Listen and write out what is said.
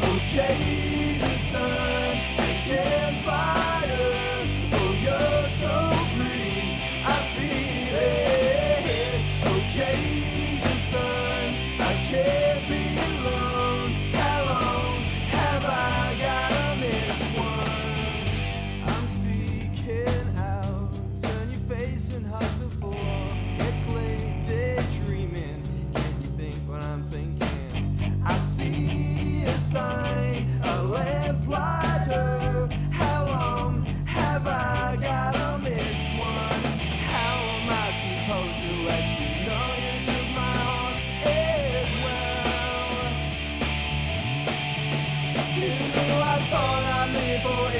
Okay, the sun and campfire. Oh, you're so pretty, I feel it. Okay, the sun, I can't be alone. How long have I gotta miss one? I'm speaking out, turn your face and hug the floor. It's late daydreaming, can you think what I'm thinking? I see a sign, a lamplighter. How long have I gotta miss one? How am I supposed to let you know you took my heart as well? You know I thought I'd live forever.